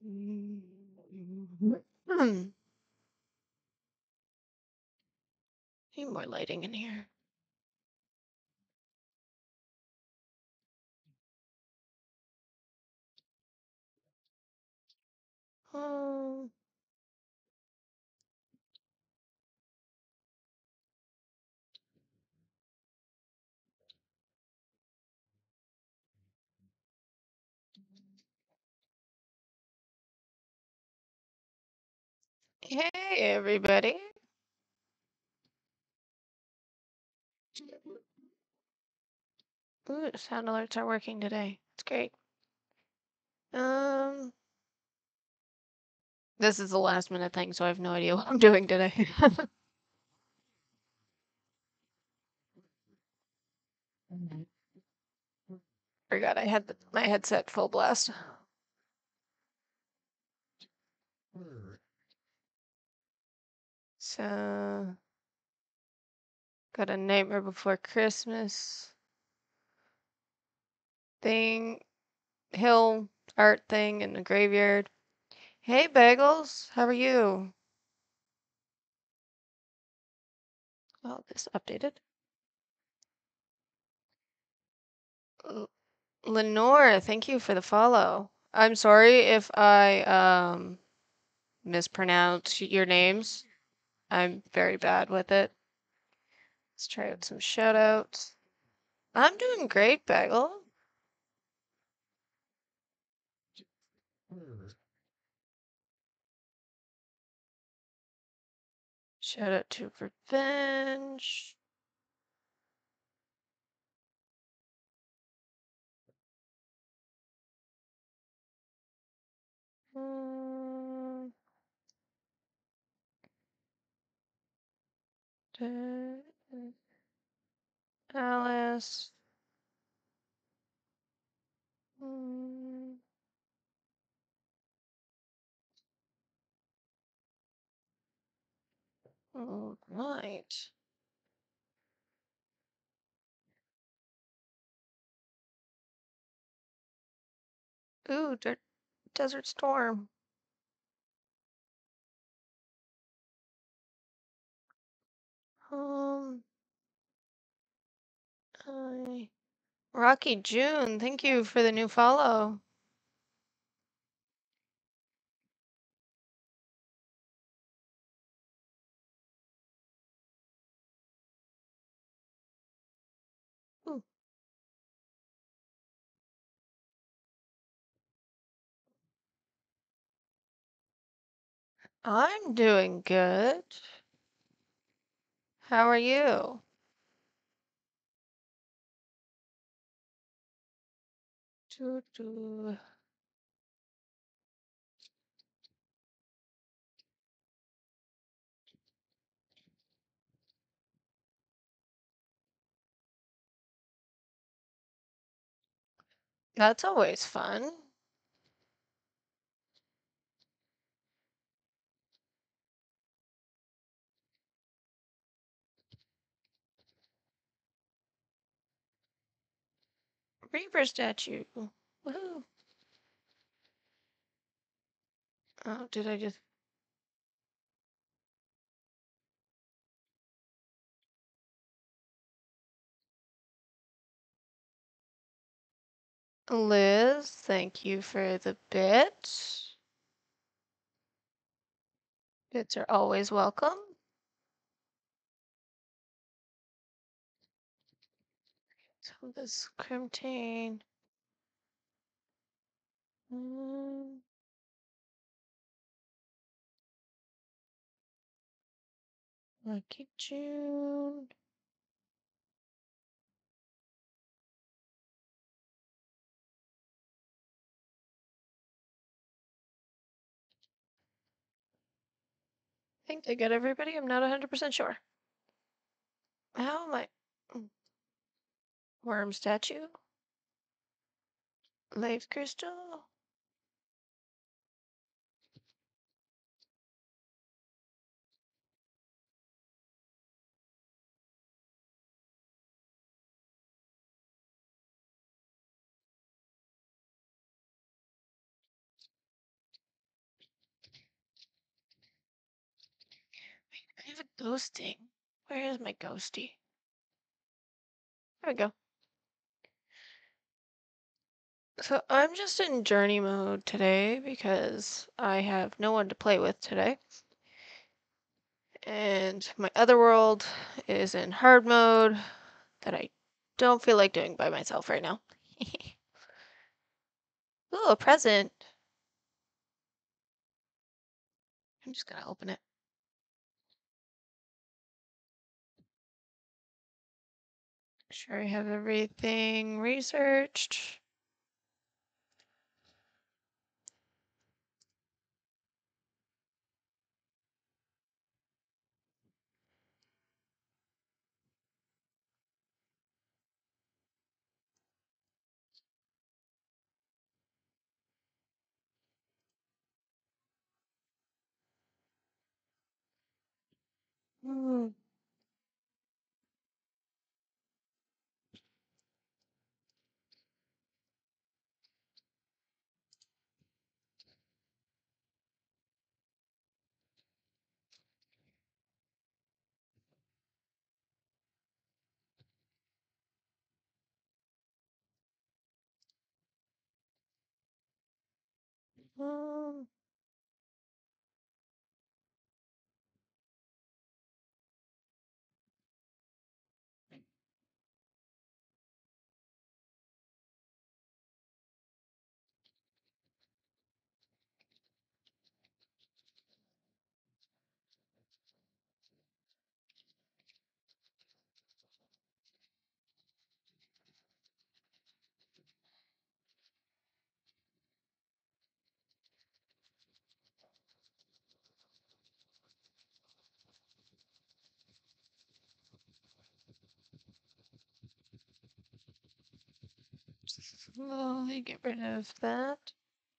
Need more lighting in here. Um, Hey, everybody. Ooh, sound alerts are working today. It's great. Um, this is the last minute thing, so I have no idea what I'm doing today. Forgot I had my headset full blast. So, got a Nightmare Before Christmas thing, hill art thing in the graveyard. Hey, Bagels, how are you? Oh, this updated. Lenore, thank you for the follow. I'm sorry if I mispronounce your names. I'm very bad with it. Let's try out some shout outs. I'm doing great, Bagel. Shout out to Revenge. Mm, Alice. Mm, all right. Ooh, Desert Storm. Um, I Rocky June, thank you for the new follow. Ooh. I'm doing good. How are you? Doo -doo. That's always fun. Reaper statue. Woohoo. Oh, did I just... Liz, thank you for the bits. Bits are always welcome. So this Crimtane. Lucky June. I think they got everybody. I'm not 100% sure. How am I? Worm statue. Life crystal. Ghosting. Where is my ghosty? There we go. So I'm just in journey mode today because I have no one to play with today. And my other world is in hard mode that I don't feel like doing by myself right now. Ooh, a present. I'm just gonna open it. Sure I have everything researched. Hmm. Um, slowly get rid of that.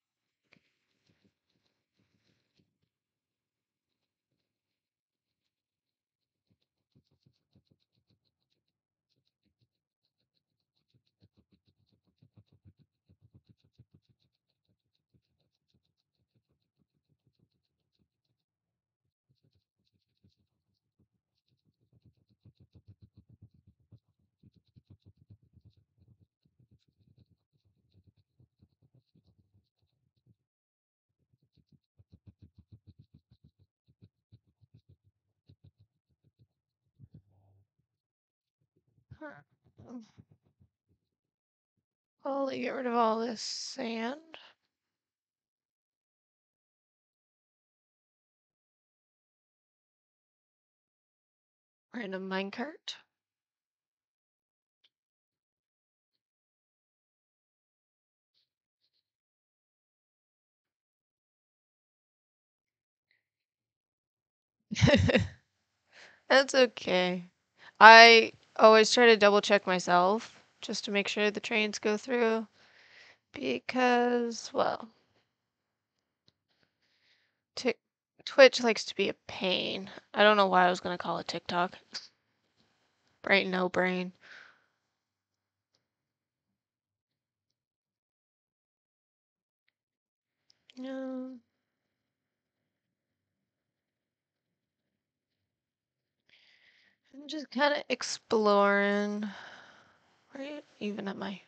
Huh. Slowly get rid of all this sand. Random minecart. That's okay. I always try to double check myself just to make sure the trains go through because, well, Tik Twitch likes to be a pain. I don't know why I was gonna call it TikTok. Brain no brain. No. I'm just kind of exploring. Right? Even at my.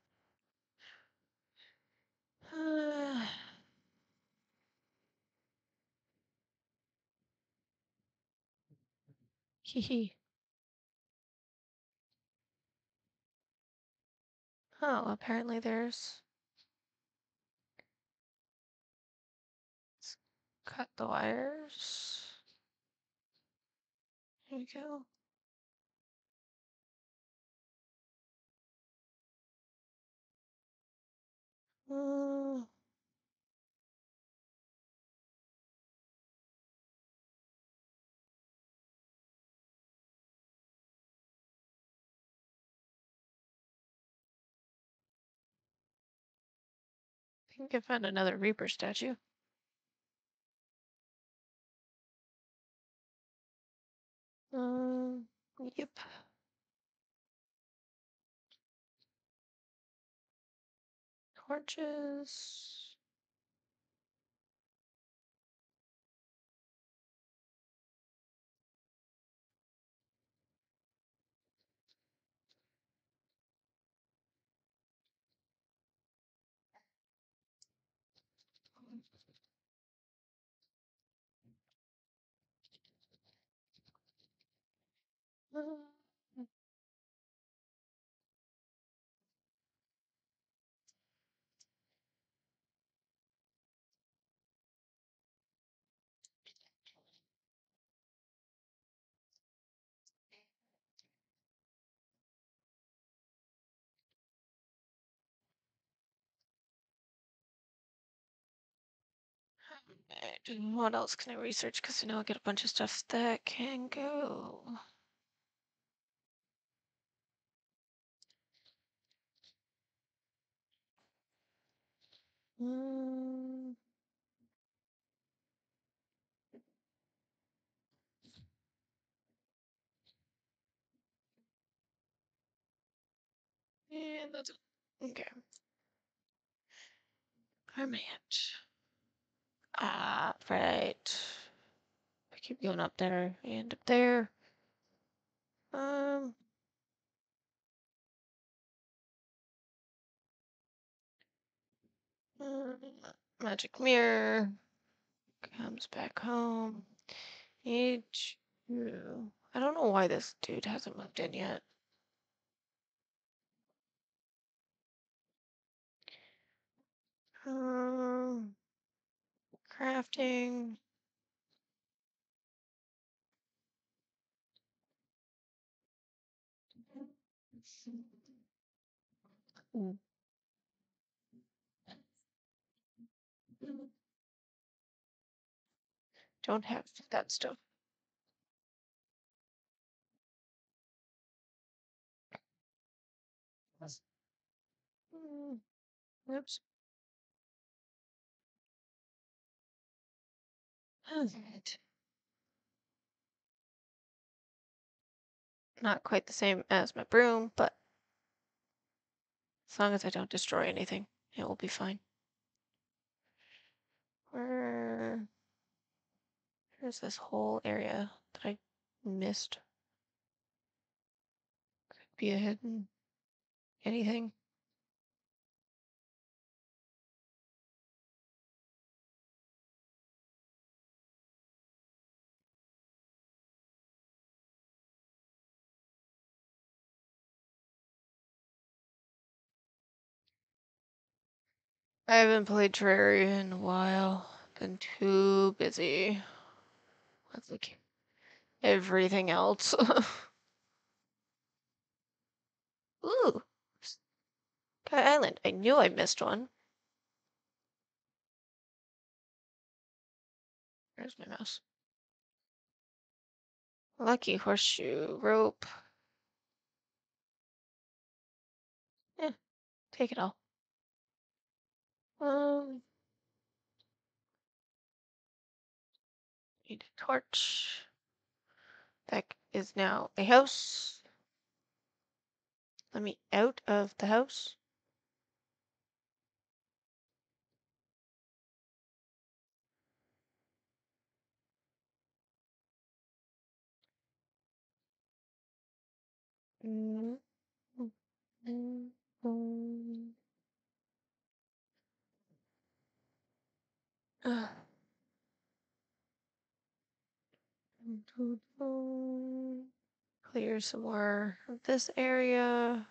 Hee hee. Oh, apparently there's. Let's cut the wires. Here we go. Uh, I think I found another Reaper statue. Yep. Torches. And what else can I research? Because I know I get a bunch of stuff that can go. Mm. And that's it. Okay. I'm at. Right. I keep going up there and up there. Um. Magic mirror comes back home. Age. I don't know why this dude hasn't moved in yet. Um. Crafting. Mm. Don't have that stuff. Mm, oops. Alright. Not quite the same as my broom, but as long as I don't destroy anything, it will be fine. Where Here's this whole area that I missed. Could be a hidden anything. I haven't played Terraria in a while. Been too busy with like everything else. Ooh, Sky Island. I knew I missed one. Where's my mouse? Lucky horseshoe rope. Eh, take it all. Um, need a torch. That is now a house. Let me out of the house. Mm, mm, mm, mm. Ah. Clear some more of this area.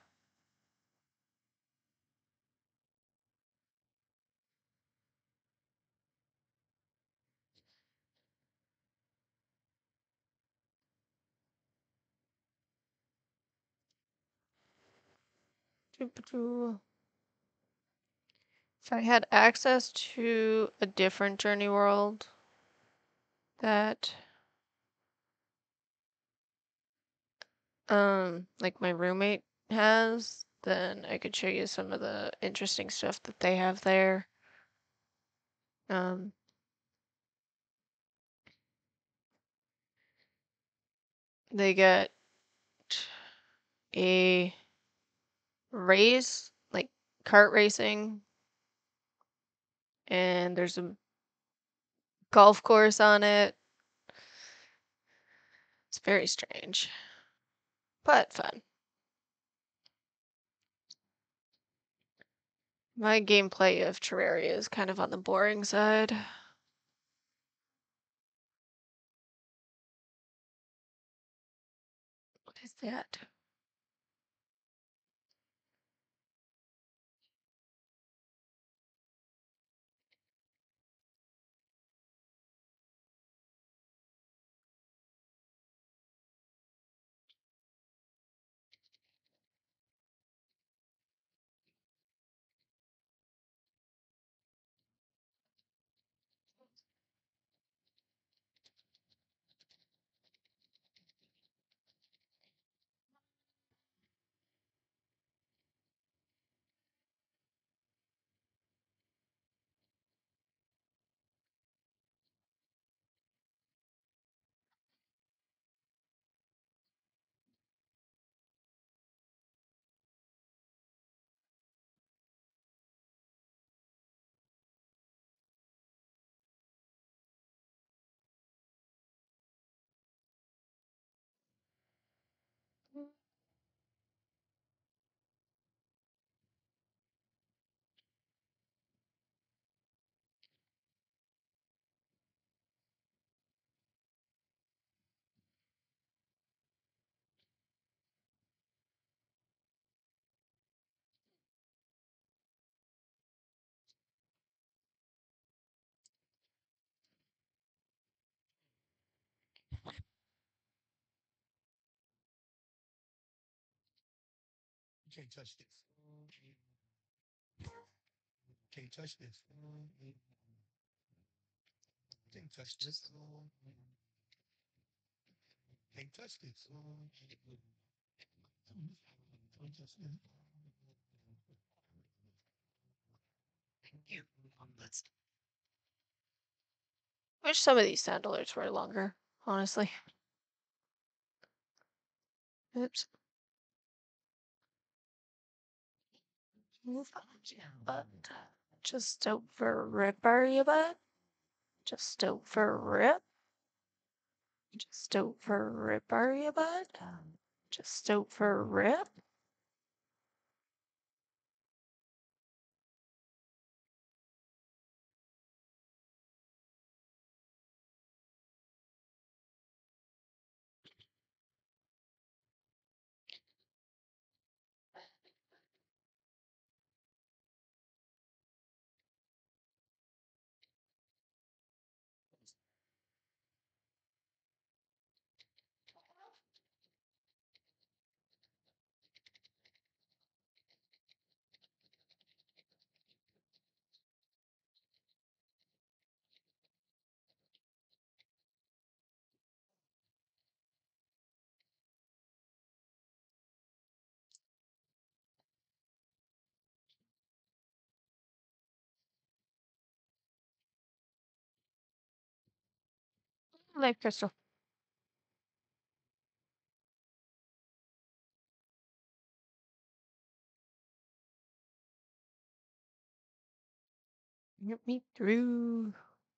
Doo-ba-doo. If I had access to a different journey world that like my roommate has, then I could show you some of the interesting stuff that they have there. Um they get a race, like kart racing, and there's a golf course on it. It's very strange, but fun. My gameplay of Terraria is kind of on the boring side. What is that? can't touch this. Can't touch this. Can't touch this. Can't touch this. Can't touch this. You. Let's. Wish some of these sound alerts were longer, honestly. Oops. Move on, but just over rip, are you, bud? Just over rip. Just over rip, are you, bud? Just over rip. Life crystal. Get me through.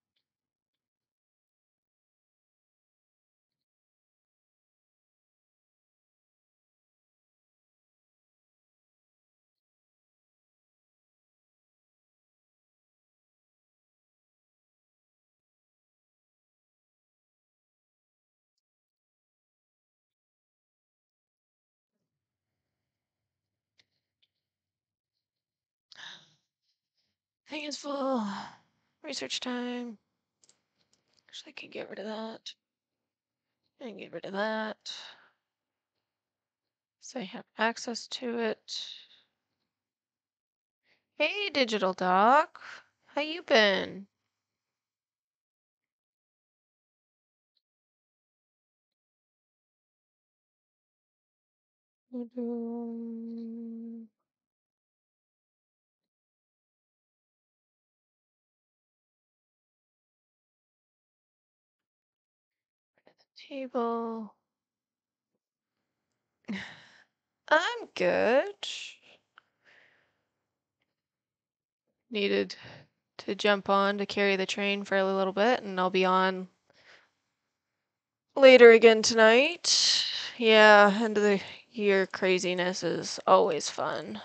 Thing is full. Research time. Actually, I can get rid of that. And get rid of that. So I have access to it. Hey, digital doc. How you been? Table. I'm good. Needed to jump on to carry the train for a little bit, and I'll be on later again tonight. Yeah, end of the year craziness is always fun.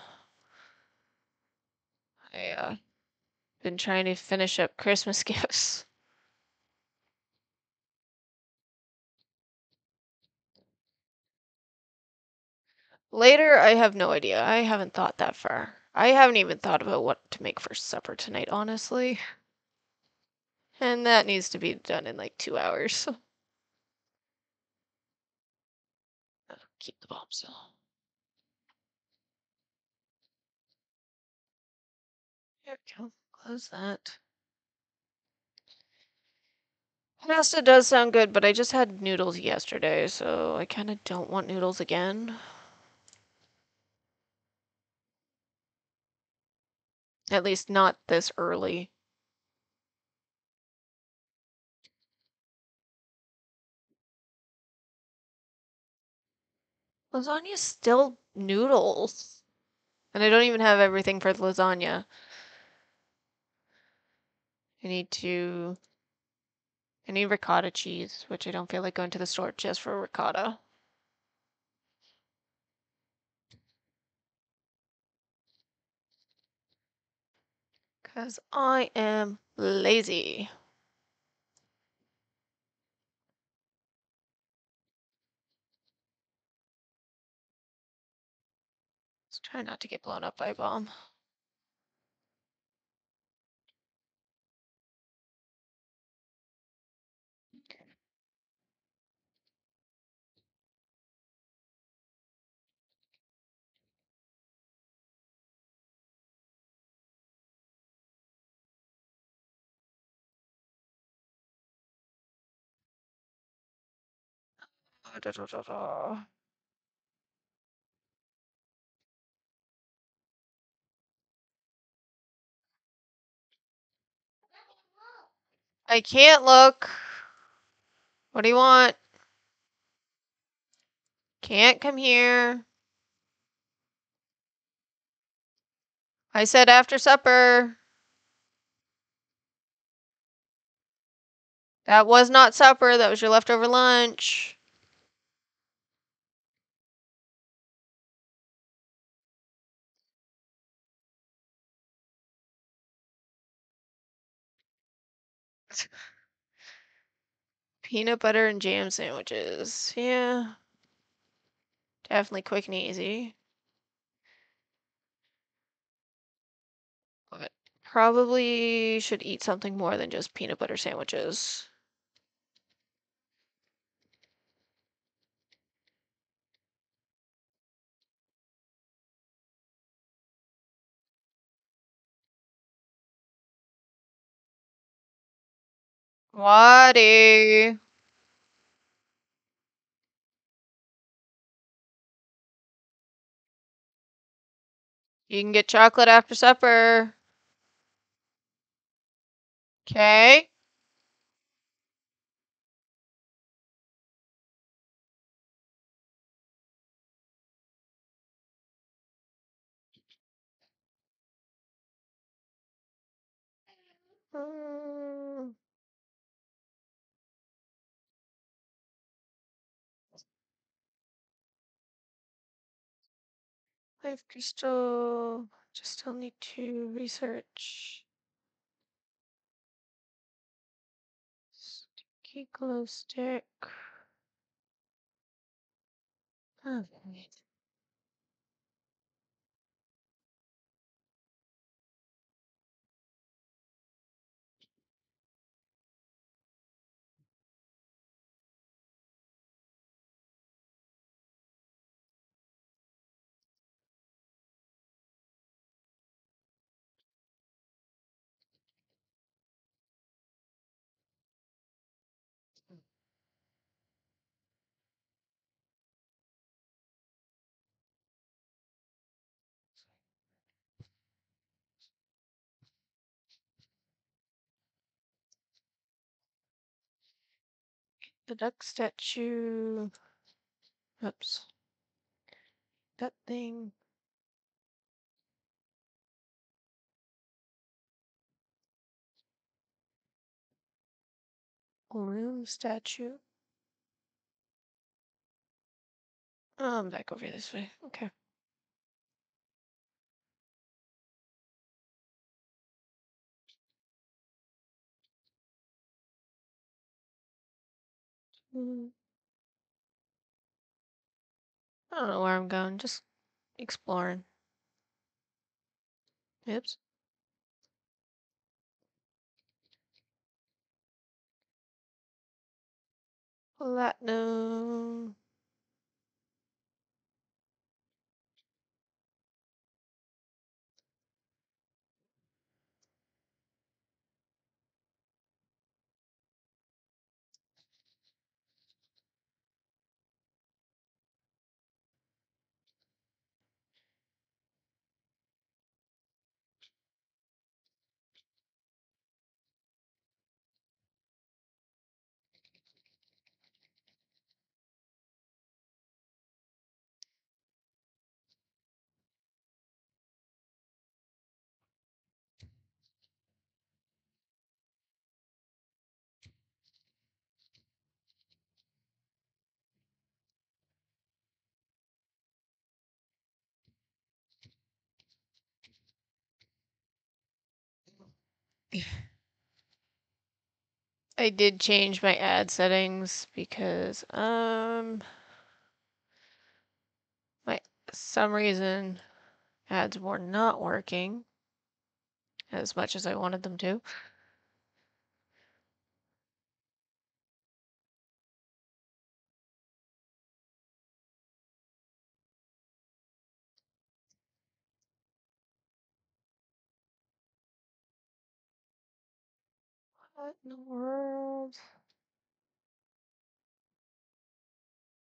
I been trying to finish up Christmas gifts. Later, I have no idea. I haven't thought that far. I haven't even thought about what to make for supper tonight, honestly. And that needs to be done in like 2 hours. Keep the bomb still. There we go. Close that. Pasta does sound good, but I just had noodles yesterday, so I kind of don't want noodles again. At least not this early. Lasagna's still noodles. And I don't even have everything for the lasagna. I need to... I need ricotta cheese, which I don't feel like going to the store just for ricotta. Because I am lazy. Let's try not to get blown up by a bomb. Da, da, da, da. I can't look. What do you want? Can't come here. I said after supper. That was not supper. That was your leftover lunch. Peanut butter and jam sandwiches. Yeah. Definitely quick and easy. But probably should eat something more than just peanut butter sandwiches. Waddy. You can get chocolate after supper. Okay. Mm, Life crystal. Just still need to research. Sticky glow stick. Okay. The duck statue. Oops. That thing. Balloon statue. Oh, I'm back over this way. Okay. Mm, I don't know where I'm going. Just exploring. Oops. Platinum. I did change my ad settings because my some reason ads were not working as much as I wanted them to. What in the world?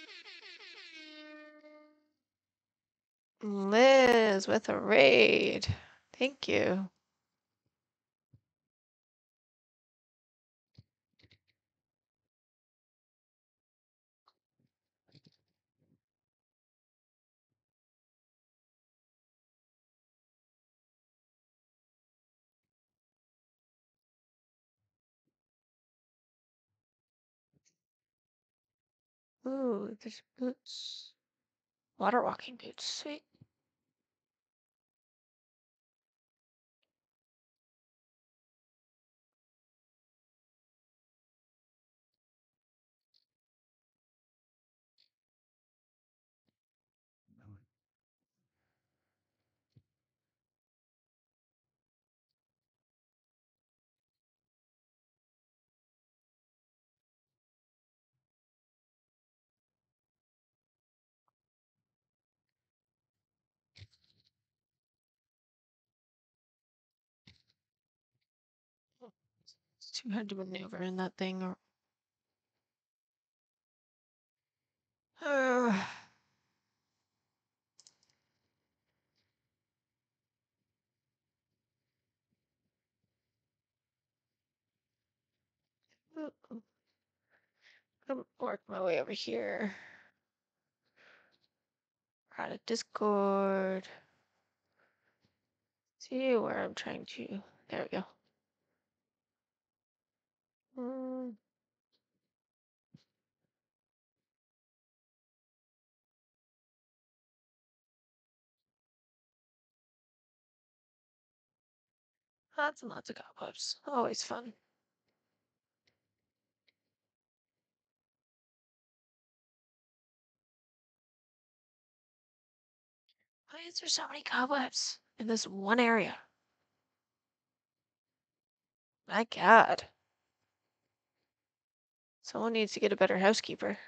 Liz with a raid. Thank you. Ooh, there's boots. Water walking boots. Sweet. It's too hard to maneuver in that thing. Or... I'm work my way over here. Out of Discord. See where I'm trying to. There we go. Lots and lots of cobwebs. Always fun. Why is there so many cobwebs in this one area? My God. Someone needs to get a better housekeeper.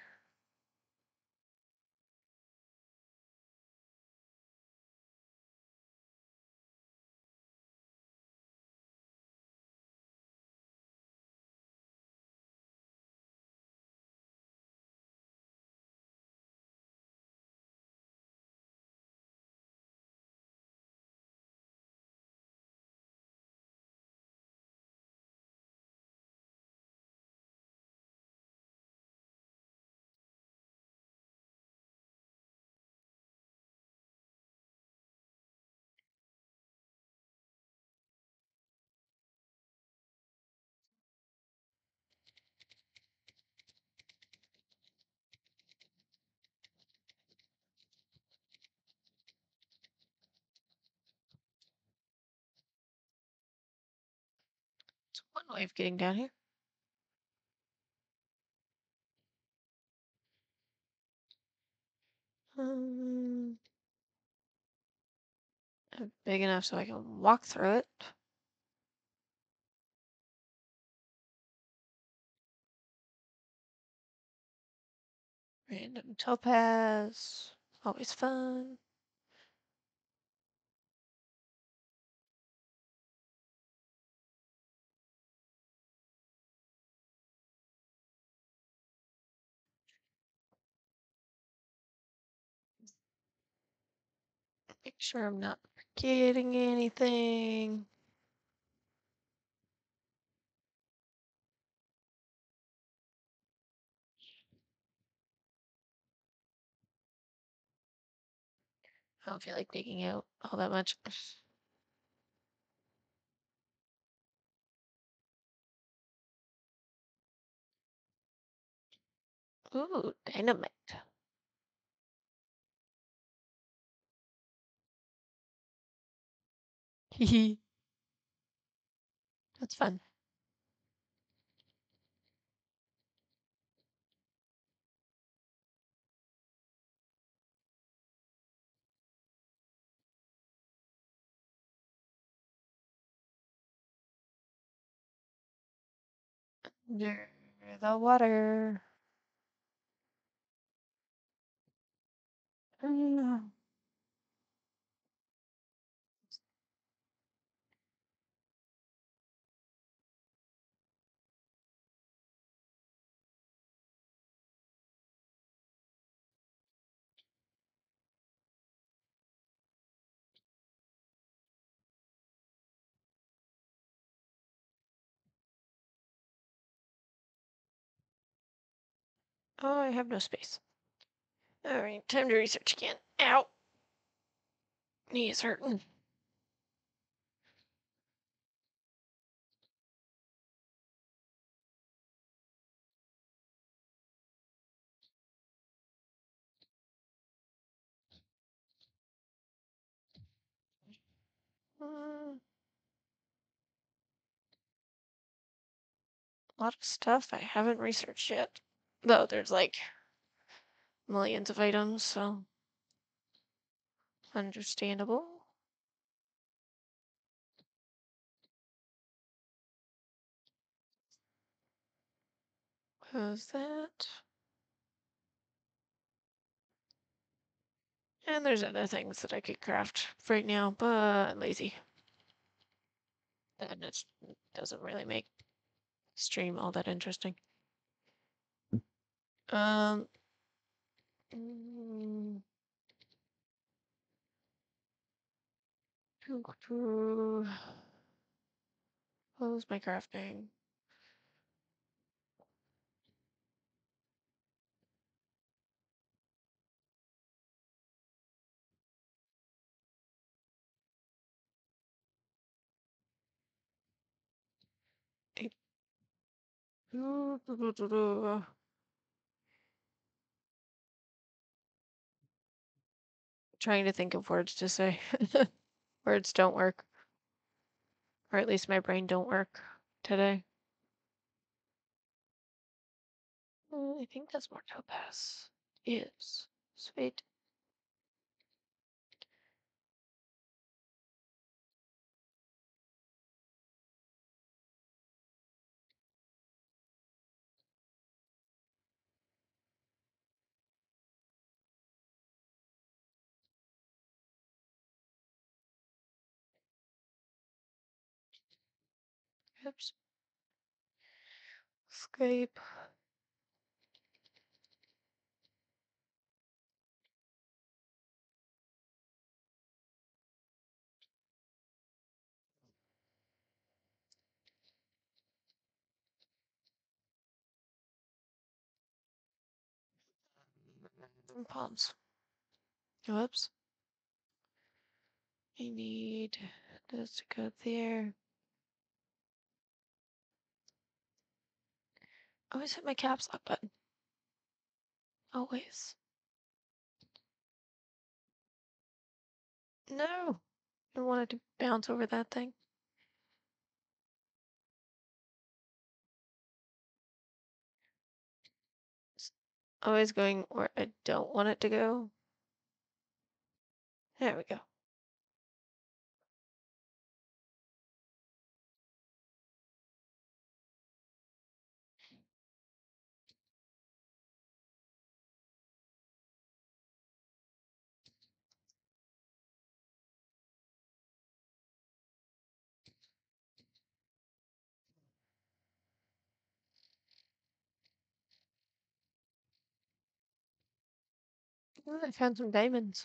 It's one way of getting down here. Big enough so I can walk through it. Random topaz. Always fun. Make sure I'm not forgetting anything. I don't feel like digging out all that much. Ooh, dynamite. Hehe. That's fun. Near the water. Mm. Oh, I have no space. All right, time to research again. Ow! Knee is hurting. A lot of stuff I haven't researched yet. Though there's like millions of items, so understandable. Close that. And there's other things that I could craft right now, but I'm lazy. And it doesn't really make stream all that interesting. Um, mm, Close my crafting. Eh, Trying to think of words to say. Words don't work. Or at least my brain don't work today. I think that's more topaz. Is. Sweet. Oops. Escape. Palms. Whoops. I need this to go there. Always hit my caps lock button. Always. No. I wanted to bounce over that thing. It's always going where I don't want it to go. There we go. Ooh, I found some diamonds.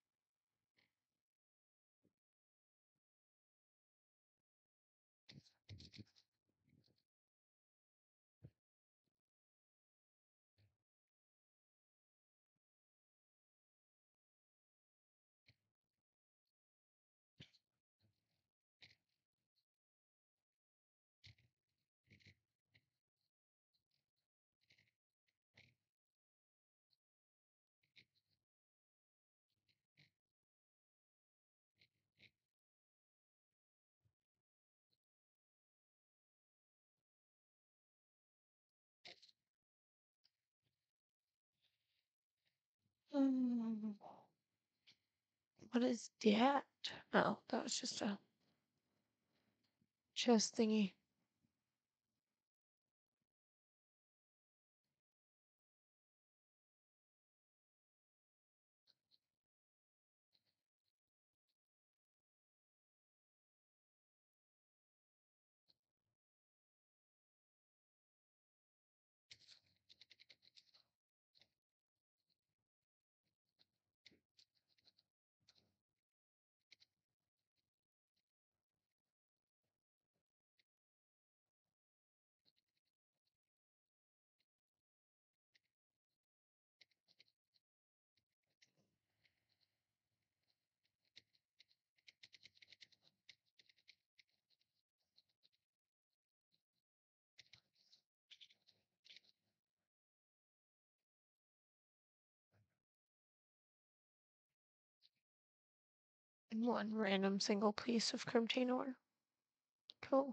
Hmm. What is that? Oh, that was just a chest thingy. One random single piece of Crimtain ore. Cool.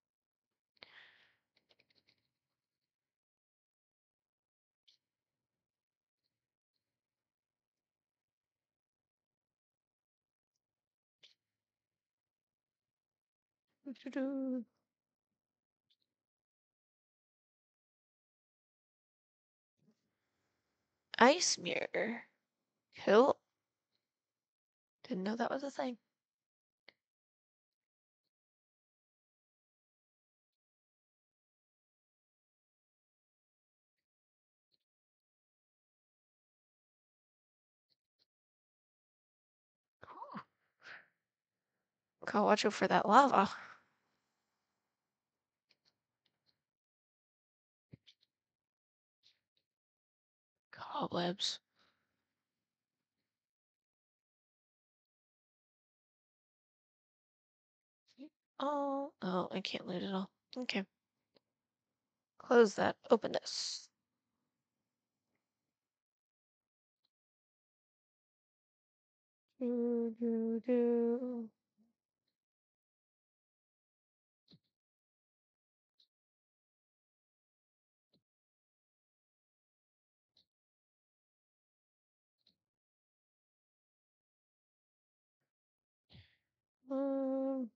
Doo-doo-doo. Ice mirror. Cool. Didn't know that was a thing. Ooh. Gotta watch out for that lava. Cobwebs. Oh, I can't loot it all. Okay. Close that. Open this. Do, do, do. Um,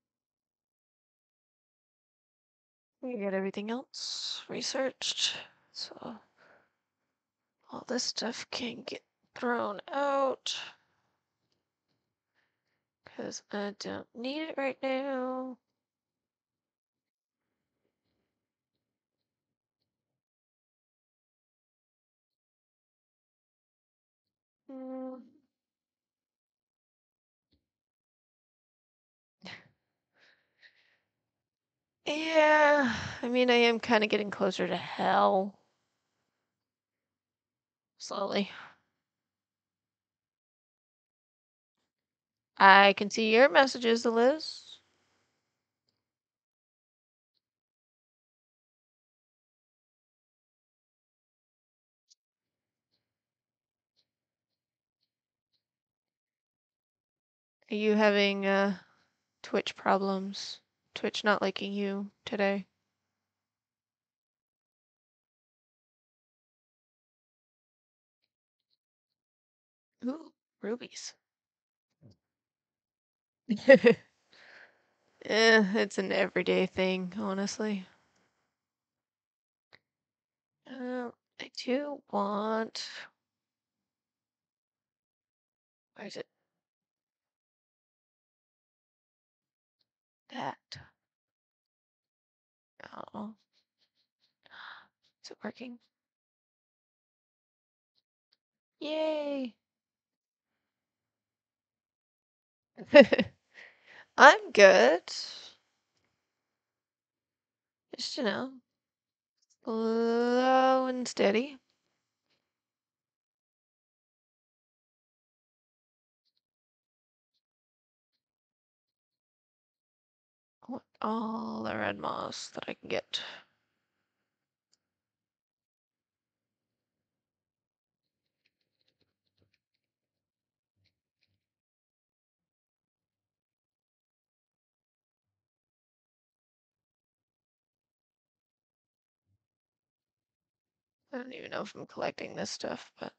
we get everything else researched. So all this stuff can get thrown out because I don't need it right now. Mm, yeah, I mean, I am kind of getting closer to hell. Slowly. I can see your messages, Liz. Are you having Twitch problems? Twitch not liking you today? Ooh, rubies. It's an everyday thing, honestly. I do want. Where is it? That. Oh, is it working? Yay! I'm good. Just, slow and steady. I want all the red moss that I can get. I don't even know if I'm collecting this stuff, but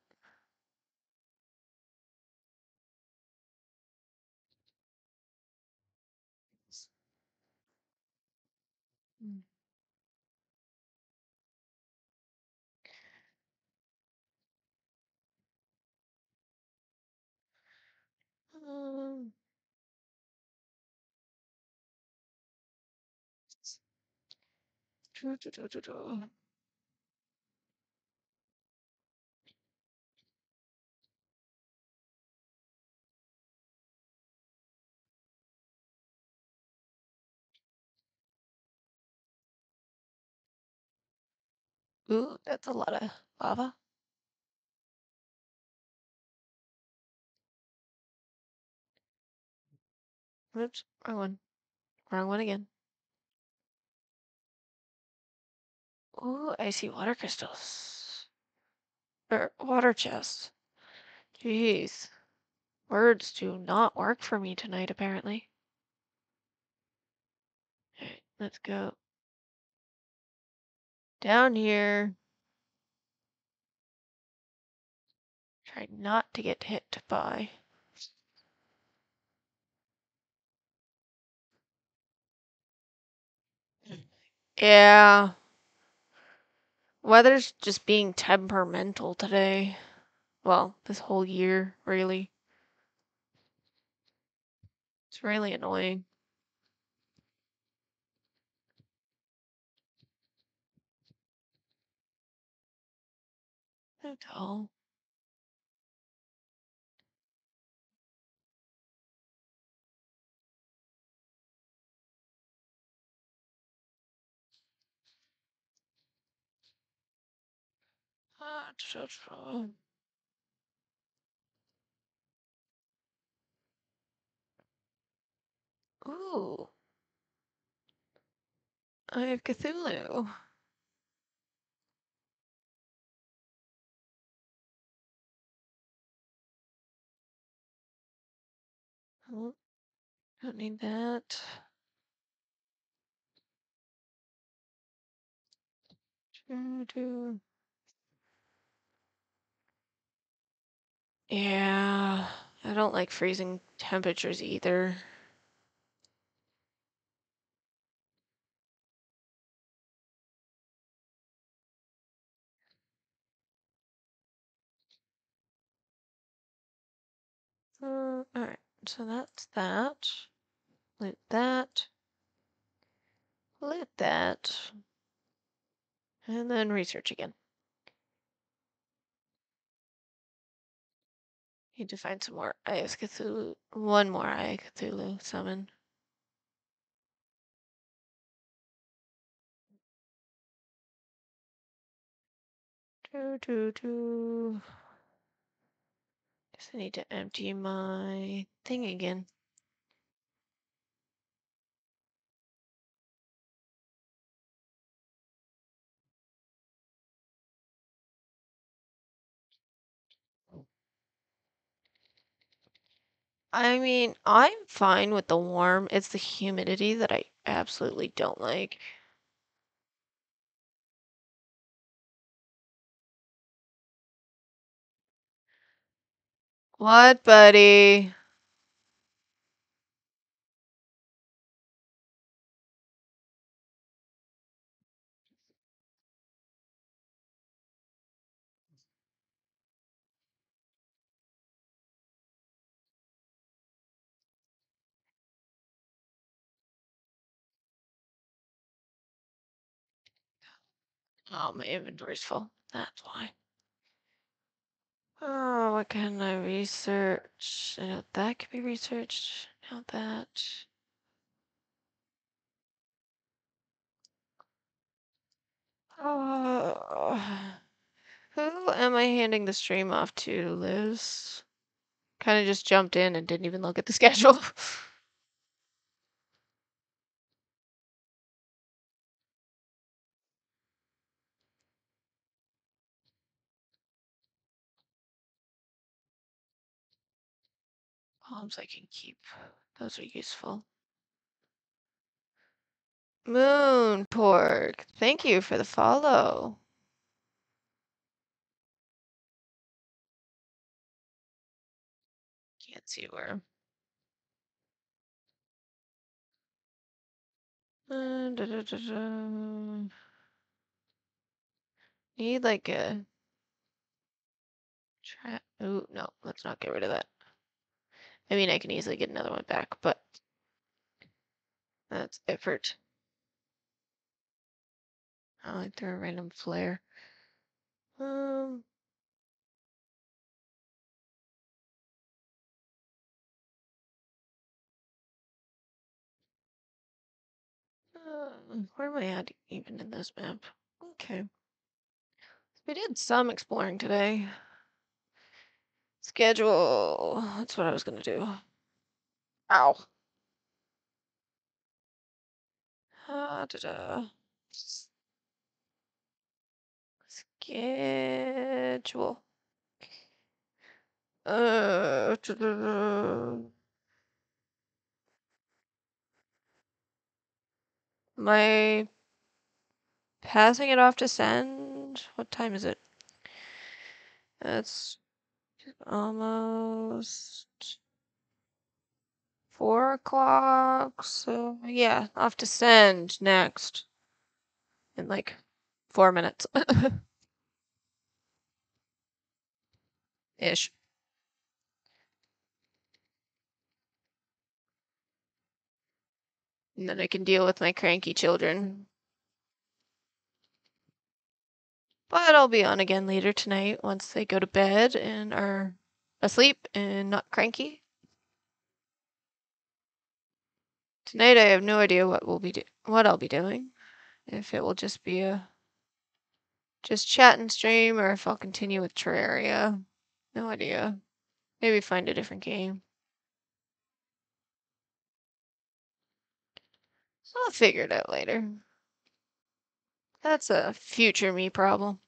Mm. Um, doo. Ooh, that's a lot of lava. Oops, wrong one. Wrong one again. Ooh, I see water crystals. Or water chests. Jeez. Words do not work for me tonight, apparently. Alright, let's go down here. Try not to get hit by. Yeah. Weather's just being temperamental today. Well, this whole year, really. It's really annoying. So dull. Ooh, I have Cthulhu. Oh, don't need that. Yeah, I don't like freezing temperatures either. Alright, so that's that. Loot that. Loot that. And then research again. Need to find some more Eye of Cthulhu. One more Eye of Cthulhu summon. Guess I need to empty my thing again. I mean, I'm fine with the warm. It's the humidity that I absolutely don't like. What, buddy? Oh, my inventory's full. That's why. Oh, what can I research? I know that can be researched. Now that. Oh, who am I handing the stream off to, Liz? Kind of just jumped in and didn't even look at the schedule. Palms I can keep. Those are useful. Moon Pork, thank you for the follow. Can't see where. Da, da, da, da. Need like a trap. Oh, no, let's not get rid of that. I mean, I can easily get another one back, but that's effort. I like throw a random flare. Um, where am I at even in this map? Okay. We did some exploring today. Schedule. That's what I was gonna do. Ow. Da-da. Schedule. Am I passing it off to send? What time is it? It's almost 4 o'clock. So yeah, off to send next in like 4 minutes ish. And then I can deal with my cranky children. But I'll be on again later tonight once they go to bed and are asleep and not cranky. Tonight I have no idea what I'll be doing. If it will just be a just chat and stream, or if I'll continue with Terraria. No idea. Maybe find a different game. I'll figure it out later. That's a future me problem.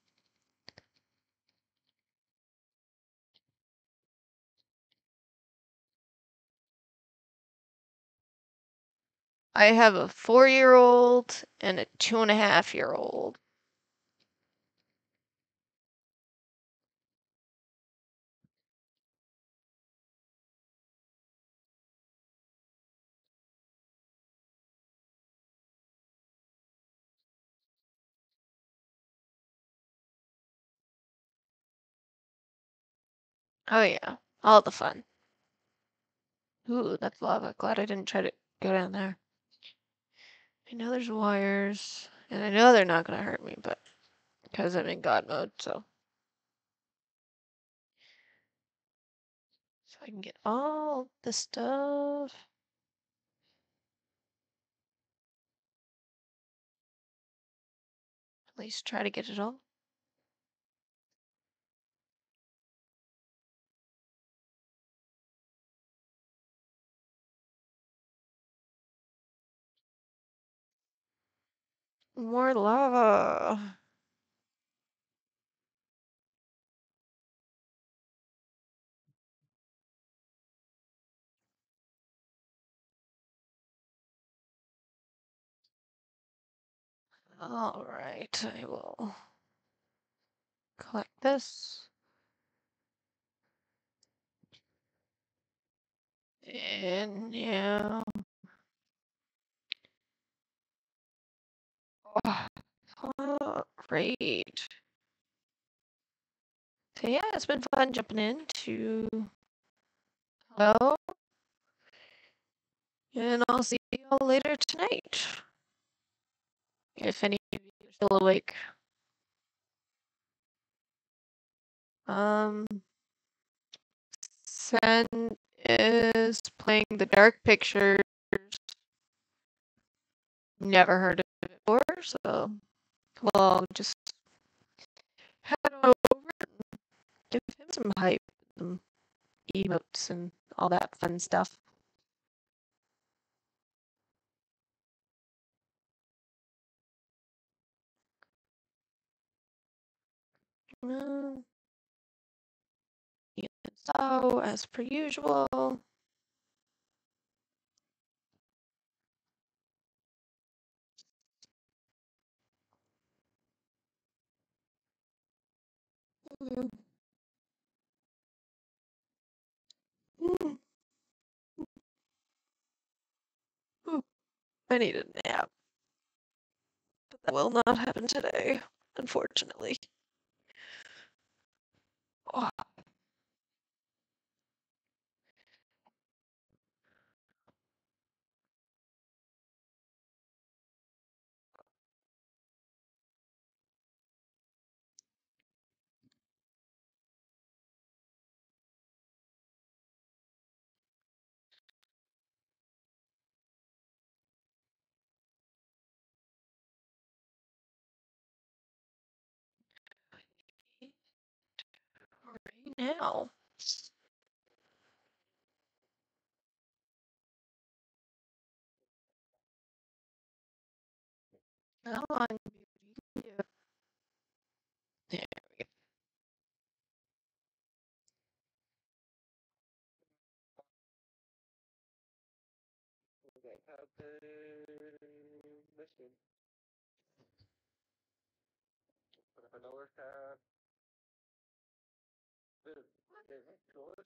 I have a 4-year-old and a 2.5-year-old. Oh yeah, all the fun. Ooh, that's lava. Glad I didn't try to go down there. I know there's wires, and I know they're not gonna hurt me, but because I'm in God mode, so I can get all the stuff. At least try to get it all. More lava. All right, I will collect this. And yeah. Oh, great. So yeah, it's been fun jumping into hello, and I'll see you all later tonight. If any of you are still awake. Um, Sen is playing the Dark Pictures. Never heard of it before, so we'll just head on over and give him some hype, some emotes, and all that fun stuff. Mm, yeah, so, as per usual, mm, mm, mm, I need a nap, but that will not happen today, unfortunately. Oh, right now. How long do you There we go. open mission. But if I know where tab, there's